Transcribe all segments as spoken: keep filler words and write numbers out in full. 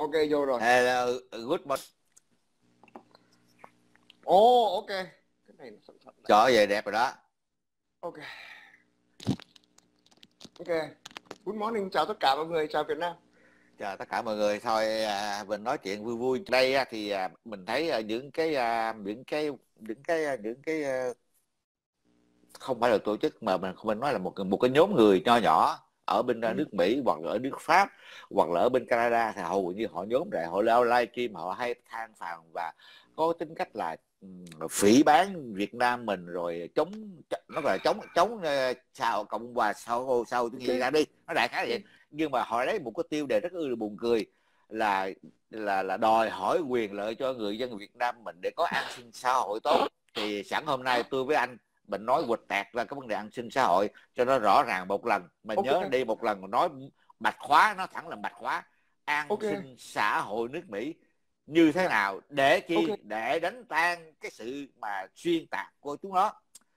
Ok, vô rồi. Hello, good morning. Ồ, oh, ok. Cái này nó sẵn sẵn. Trời ơi, đẹp rồi đó. Ok. Ok. Good morning, chào tất cả mọi người, chào Việt Nam. Chào tất cả mọi người. Thôi à, mình nói chuyện vui vui. Đây à, thì à, mình thấy à, những cái à, những cái những cái à, những cái à, không phải là tổ chức mà mình mình nói là một một cái nhóm người nho nhỏ ở bên Ừ. nước Mỹ hoặc là ở nước Pháp hoặc là ở bên Canada, thì hầu như họ nhóm lại, họ live stream, họ hay than phàn và có tính cách là um, phỉ báng Việt Nam mình, rồi chống, nó gọi là chống chống uh, sao Cộng hòa sau sau chủ nghĩa Okay. ra đi, nó đại khái vậy. Okay. Nhưng mà họ lấy một cái tiêu đề rất là buồn cười, là là là đòi hỏi quyền lợi cho người dân Việt Nam mình để có an sinh xã hội tốt. Thì sẵn hôm nay tôi với anh mình nói quịch tẹt ra cái vấn đề an sinh xã hội cho nó rõ ràng một lần, mà Okay. nhớ đi một lần nói bạch khóa, nó thẳng là bạch khóa an Okay. sinh xã hội nước Mỹ như thế nào, để chi? Okay. Để đánh tan cái sự mà xuyên tạc của chúng nó.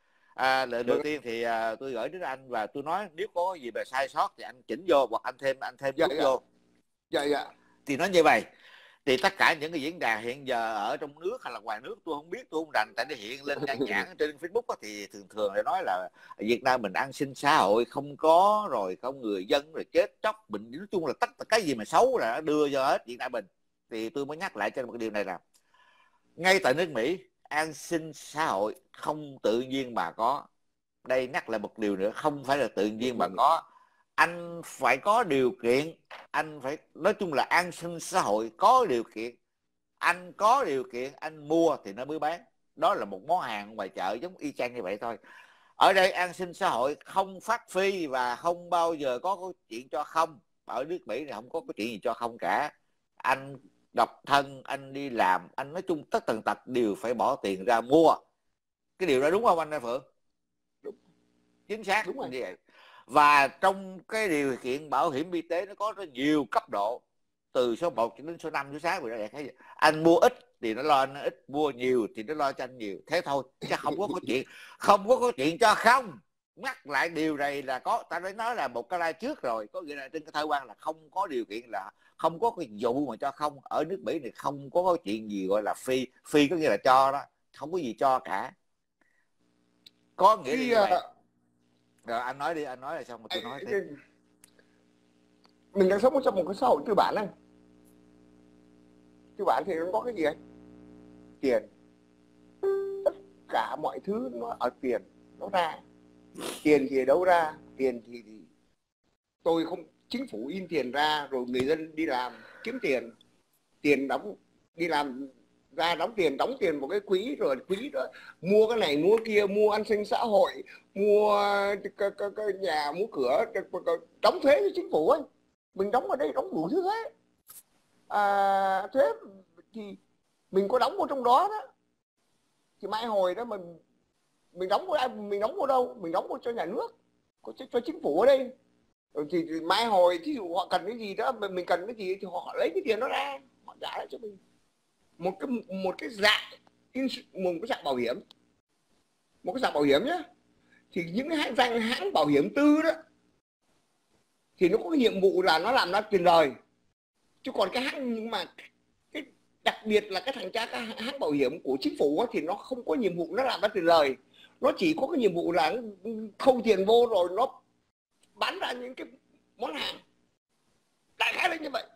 À, lời đầu Được. tiên thì à, tôi gửi đến anh và tôi nói nếu có gì mà sai sót thì anh chỉnh vô, hoặc anh thêm anh thêm Dạ, chút dạ. vô. Dạ, dạ. Thì nói như vậy, thì tất cả những cái diễn đàn hiện giờ ở trong nước hay là ngoài nước tôi không biết, tôi không rành, tại nó hiện lên nhan nhản trên Facebook đó, thì thường thường lại nói là Việt Nam mình an sinh xã hội không có, rồi không người dân rồi chết chóc bệnh, nói chung là tất cả cái gì mà xấu là nó đưa vô hết Việt Nam mình. Thì tôi mới nhắc lại cho một cái điều này là ngay tại nước Mỹ, an sinh xã hội không tự nhiên mà có. Đây nhắc lại một điều nữa, không phải là tự nhiên mà có, anh phải có điều kiện, anh phải, nói chung là an sinh xã hội có điều kiện, anh có điều kiện anh mua thì nó mới bán. Đó là một món hàng ngoài chợ giống y chang như vậy thôi. Ở đây an sinh xã hội không phát phi và không bao giờ có cái chuyện cho không. Ở nước Mỹ này không có cái chuyện gì cho không cả. Anh độc thân, anh đi làm, anh nói chung tất tần tật đều phải bỏ tiền ra mua. Cái điều đó đúng không anh Phượng? Đúng. Chính xác. Đúng rồi. Như vậy. Và trong cái điều kiện bảo hiểm y tế nó có rất nhiều cấp độ, từ số một đến số năm, số sáu, rồi đó. Anh mua ít thì nó lo nó ít, mua nhiều thì nó lo cho anh nhiều, thế thôi, chứ không có có chuyện không có có chuyện cho không. Nhắc lại điều này là có, ta đã nói là một cái like trước rồi, có nghĩa là trên cái thơ quan là không có điều kiện, là không có cái vụ mà cho không. Ở nước Mỹ này không có cái chuyện gì gọi là phi. Phi có nghĩa là cho đó, không có gì cho cả, có nghĩa là như vậy. Rồi anh nói đi, anh nói là xong mà tôi nói tiếp. Mình đang sống trong một cái xã hội tư bản này. Tư bản thì nó có cái gì ấy? Tiền. Tất cả mọi thứ nó ở tiền, nó ra. Tiền thì đâu ra? Tiền thì, thì tôi không, chính phủ in tiền ra rồi người dân đi làm kiếm tiền, tiền đóng, đi làm ra đóng tiền, đóng tiền vào cái quỹ, rồi quỹ đó mua cái này mua kia, mua an sinh xã hội, mua cái, cái, cái nhà, mua cửa, đóng thuế cho chính phủ ấy. Mình đóng ở đây đóng đủ thứ thuế. À, thuế thì mình có đóng vào trong đó đó, thì mai hồi đó mình mình đóng vào, mình đóng vào đâu? Mình đóng vào cho nhà nước, cho, cho chính phủ ở đây. Thì, thì mai hồi thí dụ họ cần cái gì đó, mình, mình cần cái gì thì họ lấy cái tiền đó ra, họ trả lại cho mình. Một cái một cái dạng một cái dạng bảo hiểm, một cái dạng bảo hiểm nhé, thì những cái hãng danh hãng bảo hiểm tư đó thì nó có cái nhiệm vụ là nó làm ra tiền lời. Chứ còn cái hãng, nhưng mà cái đặc biệt là cái thằng cha cái hãng bảo hiểm của chính phủ thì nó không có nhiệm vụ nó làm ra tiền lời, nó chỉ có cái nhiệm vụ là không tiền vô rồi nó bán ra những cái món hàng, đại khái là như vậy.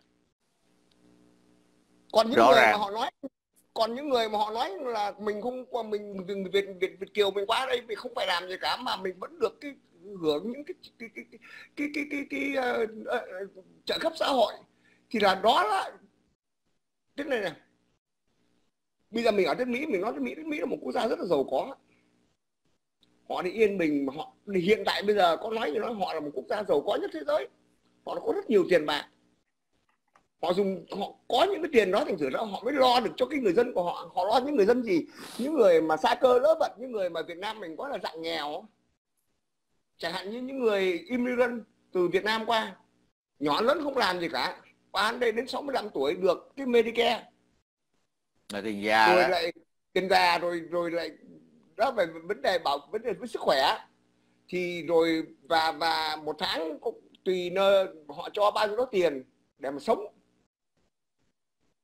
Còn những Rõ người ràng. mà họ nói còn những người mà họ nói là mình không qua mình Việt, Việt, Việt, Việt kiều mình qua đây mình không phải làm gì cả mà mình vẫn được cái hưởng những cái cái cái cái cái cái, cái, cái uh, uh, trợ cấp xã hội, thì là đó là thế này này. Bây giờ mình ở đất Mỹ, mình nói đất Mỹ, đất Mỹ là một quốc gia rất là giàu có. Họ thì yên bình, họ thì hiện tại bây giờ có nói gì nói họ là một quốc gia giàu có nhất thế giới. Họ có rất nhiều tiền bạc. Họ dùng, họ có những cái tiền đó, thành thử ra họ mới lo được cho cái người dân của họ. Họ lo những người dân gì? Những người mà xa cơ lỡ bận, những người mà Việt Nam mình có là dạng nghèo, chẳng hạn như những người immigrant từ Việt Nam qua, nhỏ lớn không làm gì cả, qua đây đến sáu mươi lăm tuổi được cái Medicare, là tiền già rồi đó. lại tiền già, rồi rồi lại đó về vấn đề bảo vấn đề với sức khỏe, thì rồi và và một tháng cũng tùy nơi họ cho bao nhiêu đó tiền để mà sống.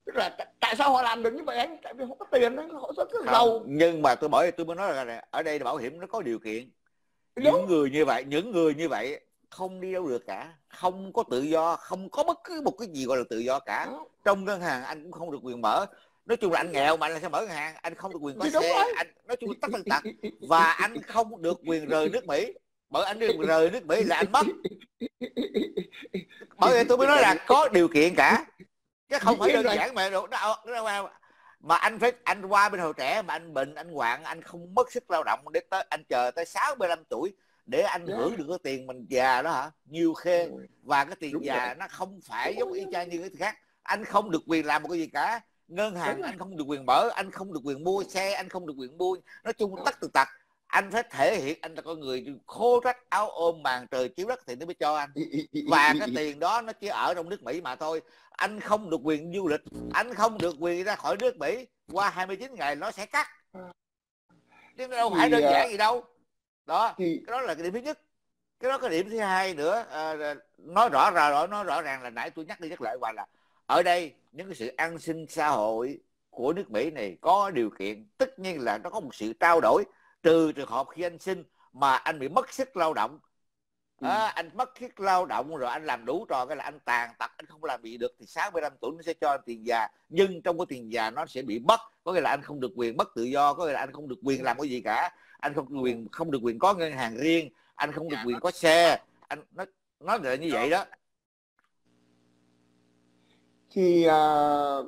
Tức là tại sao họ làm được như vậy anh? Tại vì họ có tiền đấy, họ rất là Không, giàu. nhưng mà tôi bởi tôi mới nói là này, ở đây là bảo hiểm nó có điều kiện. Những Đúng. người như vậy, những người như vậy không đi đâu được cả, không có tự do, không có bất cứ một cái gì gọi là tự do cả. Đó. Trong ngân hàng anh cũng không được quyền mở. Nói chung là anh nghèo mà anh sẽ mở ngân hàng, anh không được quyền có Thì đúng xe, rồi. anh nói chung là tất tần tật. Và anh không được quyền rời nước Mỹ, bởi anh được rời nước Mỹ là anh mất. Bởi vậy tôi mới nói là có điều kiện cả, chứ không phải đơn giản mà nó, nó, mà anh phải anh qua bên hồi trẻ mà anh bệnh anh hoạn anh không mất sức lao động để tới anh chờ tới sáu mươi lăm tuổi để anh yeah. hưởng được cái tiền mình già đó hả? Nhiều khê. Và cái tiền đúng già rồi. Nó không phải giống y chang như cái khác. Anh không được quyền làm một cái gì cả. Ngân hàng anh không được quyền mở, anh không được quyền mua xe, anh không được quyền mua, nói chung tất từ tật. Anh phải thể hiện anh là con người khô rách áo ôm màn trời chiếu đất thì nó mới cho anh. Và cái tiền đó nó chỉ ở trong nước Mỹ mà thôi. Anh không được quyền du lịch, anh không được quyền ra khỏi nước Mỹ, qua hai mươi chín ngày nó sẽ cắt, chứ đâu phải đơn giản gì đâu. Đó, cái đó là cái điểm thứ nhất. Cái đó cái điểm thứ hai nữa, à, nói rõ ràng nói rõ ràng là nãy tôi nhắc đi nhắc lại hoài là ở đây những cái sự an sinh xã hội của nước Mỹ này có điều kiện, tất nhiên là nó có một sự trao đổi, trừ trường hợp khi anh sinh mà anh bị mất sức lao động. À, anh mất sức lao động rồi anh làm đủ trò cái là anh tàn tật, anh không làm gì được thì sáu mươi lăm tuổi nó sẽ cho anh tiền già, nhưng trong cái tiền già nó sẽ bị mất, có nghĩa là anh không được quyền mất tự do, có nghĩa là anh không được quyền làm cái gì cả, anh không được quyền không được quyền có ngân hàng riêng, anh không được quyền có xe, anh nó nói là như vậy đó. Thì uh,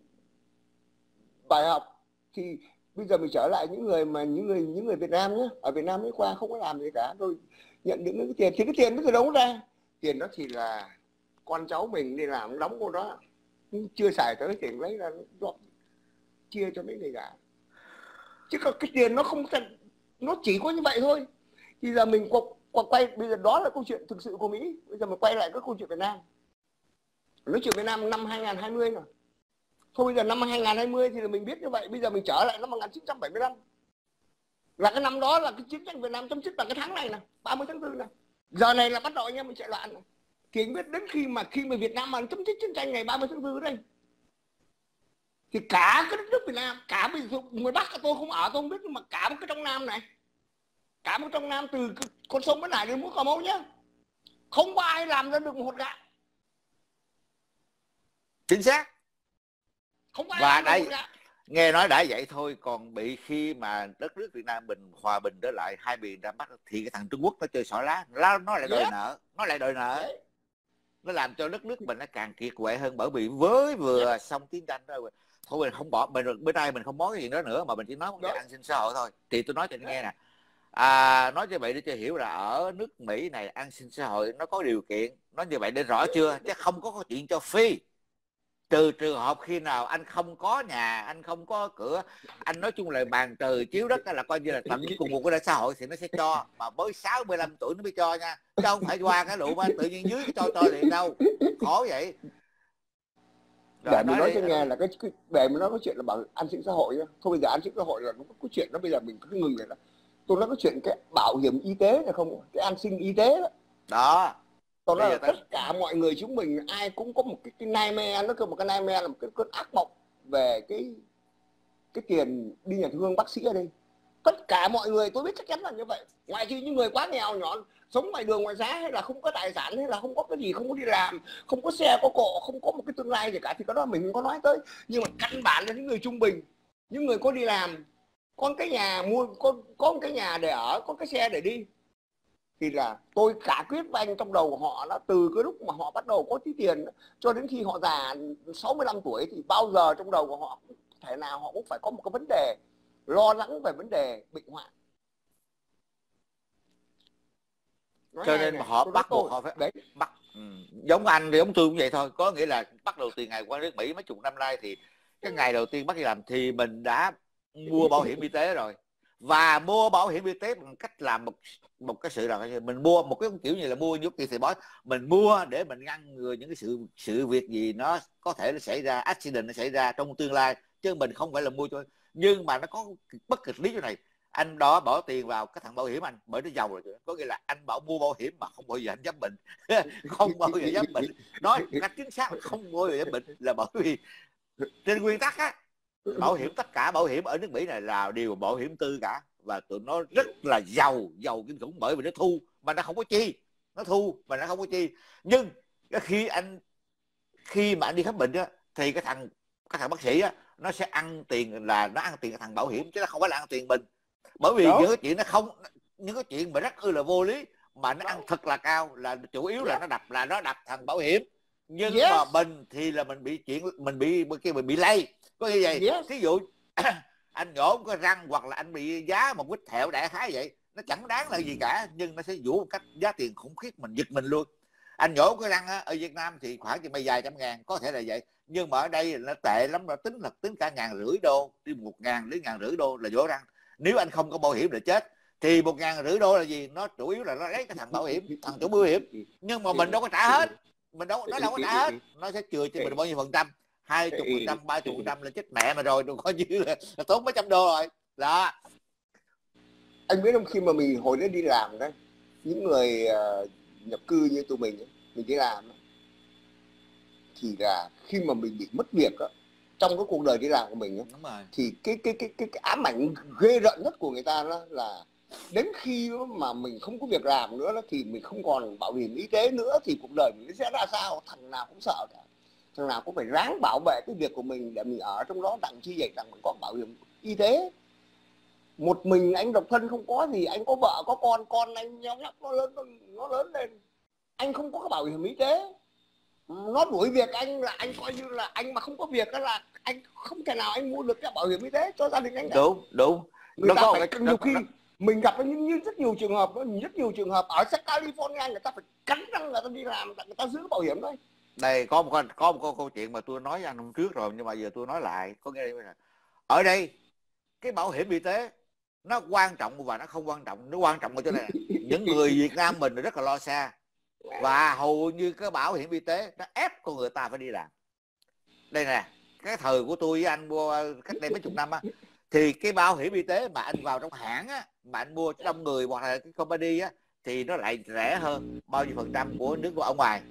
bài học thì bây giờ mình trở lại những người mà những người những người Việt Nam nhé, ở Việt Nam mới qua không có làm gì cả, rồi nhận được cái tiền thì cái tiền nó từ đâu ra? Tiền đó thì là con cháu mình đi làm đóng con đó, chưa xài tới tiền lấy ra chia cho mấy người cả, chứ còn cái tiền nó không, nó chỉ có như vậy thôi. Bây giờ mình quay, quay bây giờ đó là câu chuyện thực sự của Mỹ, bây giờ mình quay lại cái câu chuyện Việt Nam. Nói chuyện Việt Nam năm hai nghìn không trăm hai mươi rồi. Thôi bây giờ năm hai nghìn không trăm hai mươi thì mình biết như vậy, bây giờ mình trở lại năm một nghìn chín trăm bảy mươi lăm. Là cái năm đó là cái chiến tranh Việt Nam chấm dứt bằng cái tháng này này, ba mươi tháng tư này. Giờ này là bắt đầu anh em mình chạy loạn này. Thì anh biết đến khi mà khi mà Việt Nam mà chấm dứt chiến tranh ngày ba mươi tháng tư đây, thì cả cái đất nước Việt Nam, cả bây giờ ngoài Bắc tôi không ở tôi không biết, nhưng mà cả một cái trong Nam này, cả một trong Nam từ con sông Bến Hải đến mũi Cà Mau nhá, không có ai làm ra được một hột gạo. Chính xác. Không ai và làm đây được một gạo. Nghe nói đã vậy thôi, còn bị khi mà đất nước Việt Nam mình hòa bình trở lại, hai miền ra Bắc thì cái thằng Trung Quốc nó chơi xỏ lá, nó lại đòi yeah. nợ, nó lại đòi nợ, yeah. nó làm cho đất nước mình nó càng kiệt quệ hơn, bởi vì với vừa yeah. xong chiến tranh rồi thôi mình không bỏ mình bên đây mình không nói cái chuyện đó nữa, mà mình chỉ nói cái an sinh xã hội thôi. Thì tôi nói cho anh yeah. nghe nè, à, nói như vậy để cho hiểu là ở nước Mỹ này an sinh xã hội nó có điều kiện, nói như vậy để rõ chưa, chứ không có chuyện cho phi. Trừ trường hợp khi nào anh không có nhà, anh không có cửa, anh nói chung là bàn trời chiếu đất là coi như là tận cùng một cái xã hội thì nó sẽ cho, mà với sáu mươi lăm tuổi nó mới cho nha, chứ không phải qua cái lụ mà tự nhiên dưới cái cho cho liền đâu, khó vậy. Rồi, để mình nói cho nghe là cái, cái để mình nói cái chuyện là bảo an sinh xã hội nhá. Thôi bây giờ an sinh xã hội là nó có cái chuyện đó, bây giờ mình cứ ngừng rồi đó. Tôi nói cái chuyện cái bảo hiểm y tế là không, cái an sinh y tế đó. Đó. Tôi nói là tất cả mọi người chúng mình ai cũng có một cái, cái nightmare, nó kêu một cái nightmare là một cái cơn ác mộng về cái cái tiền đi nhà thương bác sĩ ở đây. Tất cả mọi người tôi biết chắc chắn là như vậy. Ngoài trừ những người quá nghèo nhọn, sống ngoài đường ngoài giá, hay là không có tài sản, hay là không có cái gì, không có đi làm, không có xe có cộ, không có một cái tương lai gì cả, thì cái đó mình không có nói tới. Nhưng mà căn bản là những người trung bình, những người có đi làm, có cái nhà mua, có, có một cái nhà để ở, có cái xe để đi, thì là tôi cả quyết với anh, trong đầu của họ nó từ cái lúc mà họ bắt đầu có tí tiền cho đến khi họ già sáu mươi lăm tuổi thì bao giờ trong đầu của họ thể nào họ cũng phải có một cái vấn đề lo lắng về vấn đề bệnh hoạn. Cho nên này, họ bắt buộc họ phải đấy. bắt ừ. Giống anh thì giống tôi cũng vậy thôi, có nghĩa là bắt đầu từ ngày qua nước Mỹ mấy chục năm nay thì cái ngày đầu tiên bắt đi làm thì mình đã mua bảo hiểm y tế rồi, và mua bảo hiểm y tế bằng cách làm một một cái sự là mình mua một cái kiểu như là mua giúp thì bói, mình mua để mình ngăn ngừa những cái sự sự việc gì nó có thể nó xảy ra, accident nó xảy ra trong tương lai, chứ mình không phải là mua cho. Nhưng mà nó có bất kịch lý chỗ này, anh đó bỏ tiền vào cái thằng bảo hiểm anh bởi nó giàu rồi, có nghĩa là anh bảo mua bảo hiểm mà không bao giờ anh giám bệnh không bao giờ giám bệnh, nói cách chính xác là không bao giờ giám bệnh, là bởi vì Trên nguyên tắc á, bảo hiểm, tất cả bảo hiểm ở nước Mỹ này là đều bảo hiểm tư cả, và tụi nó rất là giàu giàu kinh khủng, bởi vì nó thu mà nó không có chi, nó thu mà nó không có chi. Nhưng khi anh khi mà anh đi khám bệnh á, thì cái thằng cái thằng bác sĩ á, nó sẽ ăn tiền, là nó ăn tiền cái thằng bảo hiểm, chứ nó không phải là ăn tiền mình. Bởi vì những cái chuyện nó không, những cái chuyện mà rất ư là vô lý mà nó ăn thật là cao, là chủ yếu là nó đập là nó đập thằng bảo hiểm. Nhưng yes. mà mình thì là mình bị chuyện mình bị kia mình bị lây, có như vậy. Yes. Ví dụ anh nhổ cái răng hoặc là anh bị giá một vết thẹo đại khái vậy, nó chẳng đáng là gì cả, nhưng nó sẽ vũ một cách giá tiền khủng khiếp, mình giật mình luôn. Anh nhổ cái răng á, ở Việt Nam thì khoảng chừng vài trăm ngàn, có thể là vậy, nhưng mà ở đây nó tệ lắm, nó tính là tính cả ngàn rưỡi đô, đi một ngàn đến ngàn rưỡi đô là nhổ răng. Nếu anh không có bảo hiểm là chết. Thì một ngàn rưỡi đô là gì? Nó chủ yếu là nó lấy cái thằng bảo hiểm, thằng chủ bảo hiểm, nhưng mà mình đâu có trả hết, mình đâu nó đâu có trả hết, nó sẽ chừa cho mình bao nhiêu phần trăm, hai chục phần trăm, ba chục phần trăm là chết mẹ mà rồi, đừng coi như là, là tốn mấy trăm đô rồi đó. Anh biết không, khi mà mình hồi đấy đi làm đấy, những người uh, nhập cư như tụi mình ấy, mình đi làm ấy, thì là khi mà mình bị mất việc đó, trong cái cuộc đời đi làm của mình ấy, thì cái cái cái cái cái ám ảnh ghê rợn nhất của người ta đó là đến khi mà mình không có việc làm nữa đó, thì mình không còn bảo hiểm y tế nữa, thì cuộc đời mình sẽ ra sao? Thằng nào cũng sợ cả, thằng nào cũng phải ráng bảo vệ cái việc của mình để mình ở trong đó, đặng chi vậy, đặng mình có bảo hiểm y tế. Một mình anh độc thân không có gì, anh có vợ có con, con anh nhau lắm, nó lớn nó lớn lên, anh không có cái bảo hiểm y tế, nó đuổi việc anh là anh coi như là anh mà không có việc đó là anh không thể nào anh mua được cái bảo hiểm y tế cho gia đình anh cả. Đúng đúng. Người ta phải nhiều khi mình gặp những như rất nhiều trường hợp, rất nhiều trường hợp ở California người ta phải cắn răng người ta đi làm, người ta giữ bảo hiểm đấy. Đây có một có một câu chuyện mà tôi nói với anh hôm trước rồi, nhưng mà giờ tôi nói lại, có nghĩa là ở đây cái bảo hiểm y tế nó quan trọng và nó không quan trọng. Nó quan trọng ở chỗ này, những người Việt Nam mình rất là lo xa, và hầu như cái bảo hiểm y tế nó ép con người ta phải đi làm. Đây nè, cái thời của tôi với anh mua cách đây mấy chục năm á, thì cái bảo hiểm y tế mà anh vào trong hãng á, mà anh mua cho đông người hoặc là cái company á, thì nó lại rẻ hơn bao nhiêu phần trăm của nước của ở ngoài.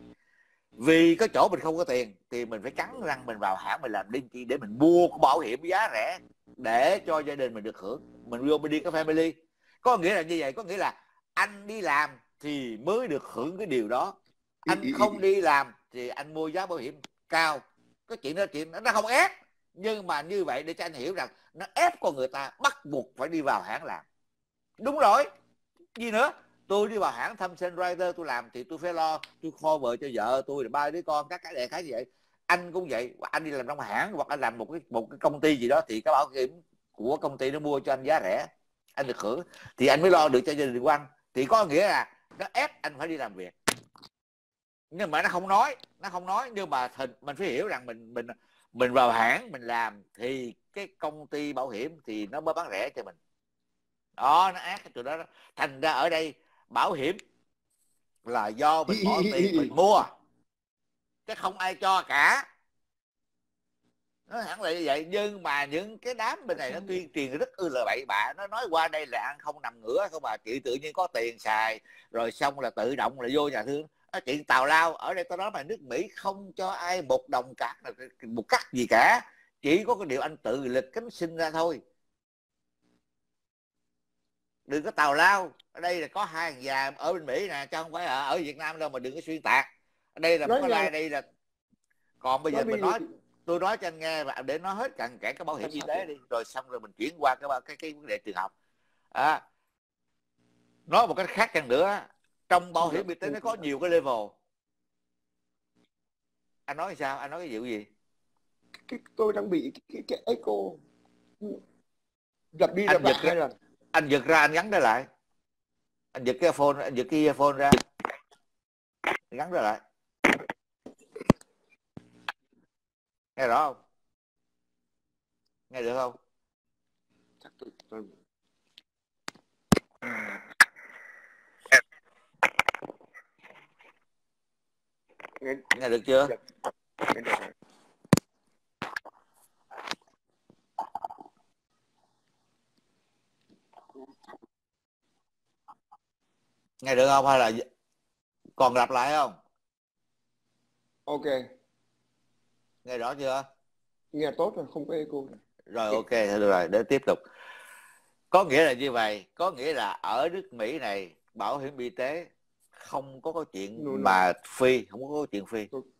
Vì cái chỗ mình không có tiền thì mình phải cắn răng mình vào hãng mình làm đinh chi để mình mua cái bảo hiểm giá rẻ để cho gia đình mình được hưởng. Mình vô mình đi cái family, có nghĩa là như vậy, có nghĩa là anh đi làm thì mới được hưởng cái điều đó, anh không đi làm thì anh mua giá bảo hiểm cao. Cái chuyện đó chuyện nó không ép, nhưng mà như vậy để cho anh hiểu rằng nó ép con người ta bắt buộc phải đi vào hãng làm. Đúng rồi, gì nữa, tôi đi vào hãng Thomson Reuters tôi làm thì tôi phải lo, tôi cover cho vợ tôi là ba đứa con, các cái đại khái như vậy. Anh cũng vậy, anh đi làm trong hãng hoặc anh làm một cái một cái công ty gì đó thì cái bảo hiểm của công ty nó mua cho anh giá rẻ, anh được hưởng thì anh mới lo được cho gia đình của anh. Thì có nghĩa là nó ép anh phải đi làm việc, nhưng mà nó không nói, nó không nói nhưng mà mình phải hiểu rằng mình mình mình vào hãng mình làm thì cái công ty bảo hiểm thì nó mới bán rẻ cho mình. Đó, nó ác cái chỗ đó. Thành ra ở đây bảo hiểm là do mình bỏ tiền mình mua, chứ không ai cho cả. Nó hẳn là như vậy. Nhưng mà những cái đám bên này nó tuyên truyền rất ư là bậy bạ, nó nói qua đây là ăn không nằm ngửa không, mà chị tự nhiên có tiền xài rồi xong là tự động là vô nhà thương. Chuyện tào lao ở đây tao nói mà, nước Mỹ không cho ai một đồng cắt một cắt gì cả, chỉ có cái điều anh tự lực cánh sinh ra thôi. Đừng có tào lao. Ở đây là có hai thằng già ở bên Mỹ nè, chứ không phải ở, ở Việt Nam đâu mà đừng có xuyên tạc. Ở đây là một cái like, đây là còn bây giờ mình nói, tôi nói cho anh nghe và để nói hết cặn kẽ cái bảo hiểm y tế đi, rồi xong rồi mình chuyển qua cái cái cái vấn đề trường học. À, nói một cách khác chăng nữa, trong bảo hiểm y tế nó có nhiều cái level. Anh nói sao? Anh nói cái vụ gì? Cái, tôi đang bị cái, cái, cái echo dập đi dập lại hai lần. Anh giật ra anh gắn trở lại, anh giật cái phone, anh giật cái earphone ra, gắn trở lại, nghe rõ không? Nghe được không? Chắc tôi, tôi... Nghe, nghe được chưa? Nghe được. Nghe được không hay là còn lặp lại không? Ok. Nghe rõ chưa? Nghe tốt rồi, không có echo rồi. Rồi ok, được rồi, để tiếp tục. Có nghĩa là như vậy, có nghĩa là ở nước Mỹ này bảo hiểm y tế không có cái chuyện No, no. mà phi, không có cái chuyện phi. Tôi